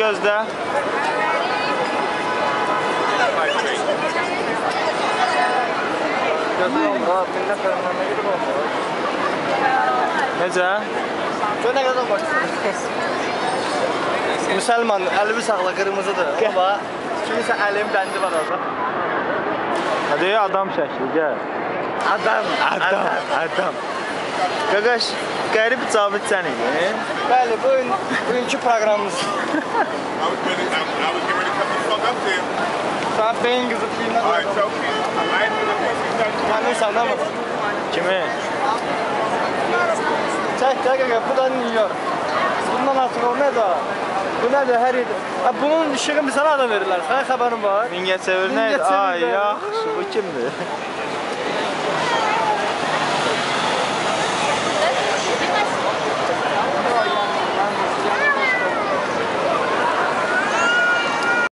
gözlə. Necə? Gör nə qədər başlayır. Müsəlman, əlimi saxla, qırmızıdır. Amma kimisə əlim bəndi var orada. Hadi adam şəkli, gəl. Adam. Qaqaş, qərib Cavid sən idin. Bəli, bugünkü proqramımız. Saat beyin qızıb bilməm. Tanırsan da mı? Kimi? Çək də qaqa, bu da New York. Bundan artıq o nədir? Bu nədir, hər yerdə? Bunun işığını sənə adam verirlər, sənin xəbərin var. Mingəçevir nə idi? Ay, yaxşı, bu kimdir?